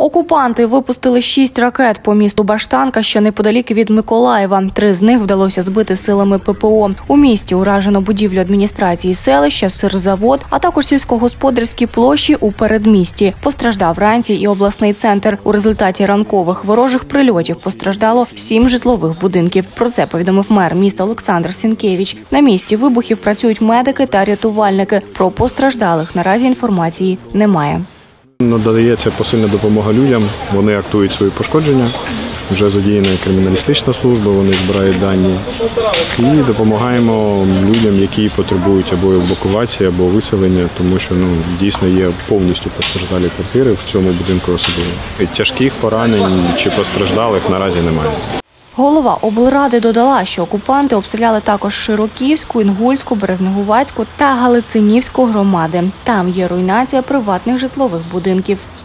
Окупанти випустили 6 ракет по місту Баштанка, що неподалік від Миколаєва. 3 з них вдалося збити силами ППО. У місті уражено будівлю адміністрації селища, сирзавод, а також сільськогосподарські площі у передмісті. Постраждав ранці і обласний центр. У результаті ранкових ворожих прильотів постраждало 7 житлових будинків. Про це повідомив мер міста Олександр Сінкевич. На місці вибухів працюють медики та рятувальники. Про постраждалих наразі інформації немає. Надається посильна допомога людям, вони актують свої пошкодження, вже задіяна криміналістична служба, вони збирають дані і допомагаємо людям, які потребують або евакуації, або виселення, тому що дійсно є повністю постраждалі квартири в цьому будинку особливо. Тяжких поранень чи постраждалих наразі немає. Голова облради додала, що окупанти обстріляли також Широківську, Інгульську, Березнегувацьку та Галицинівську громади. Там є руйнація приватних житлових будинків.